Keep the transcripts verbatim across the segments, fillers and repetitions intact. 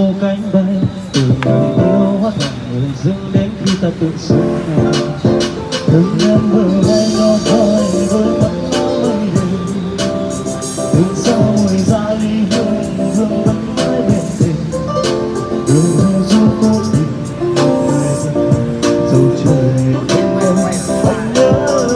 vô cánh bay, từ người yêu hóa thành người dưng đến khi ta tự sống nhau. Đừng em vừa hay nhỏ thôi với mắt mây đêm, đừng sao mùi ra ly hương hương vẫn mãi bên tình. Đừng thương dù cố tình người dân dù trời không em anh nhớ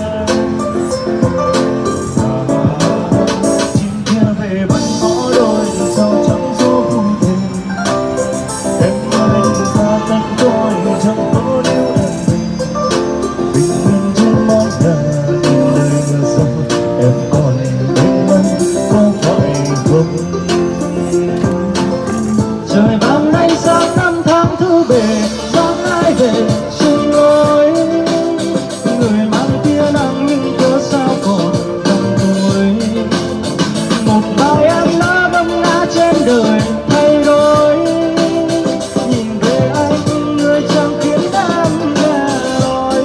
chim kia về vẫn có đôi sao trắng gió vui thêm. Em ơi ta cách đôi chẳng có điều em mình bình yên trên mái nhà nhìn đời mưa gió. Em còn bên anh có phải không? Trời ban nay sáng năm tháng thứ bề, sáng ai về xin lỗi. Người mang tia nắng nhưng cớ sao còn trong tôi. Một bài em đã vấp ngã trên đời thay đổi. Nhìn về anh người chẳng khiến em nghe lối.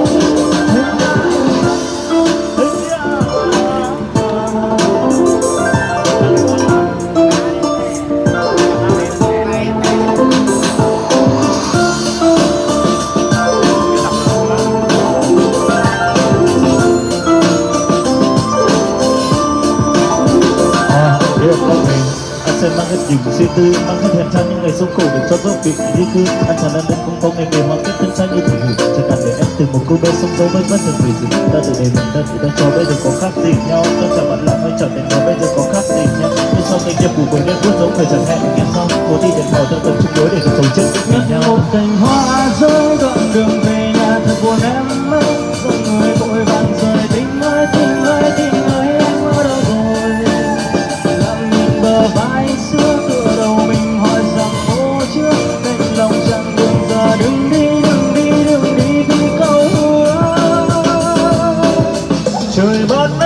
Anh sẽ mang hết những suy tư, mang hết hèn than những ngày sống khổ để cho dấu vị di cư. Anh chẳng ăn đến không có ngày ngày hoa kết thân trái như thủy hủy. Chẳng cần để em từ một cô bé sống dấu với bất thường vì gì. Ta từ đây mình ta từ đang cho bây giờ có khác gì nhau. Tôi chẳng bạn làm hay chẳng đến đó bây giờ có khác gì nhau. Nhưng sau tình nhập của của đêm bước dấu thời chẳng hẹn nghe sau. Cô đi đến mỏi trong tâm chung đối để được sống chết với nhau. Một cành hoa rơi đoạn đường về nhà thật buồn em ơi. Dòng người vội vàng rời tình ơi tình ơi tình ơi em ở đâu rồi. Lặng nhìn bờ vai xưa tựa đầu mình hỏi rằng phố trước đành lòng chẳng đừng giờ đừng đi đừng đi đừng đi vì câu hứa. Trời bớt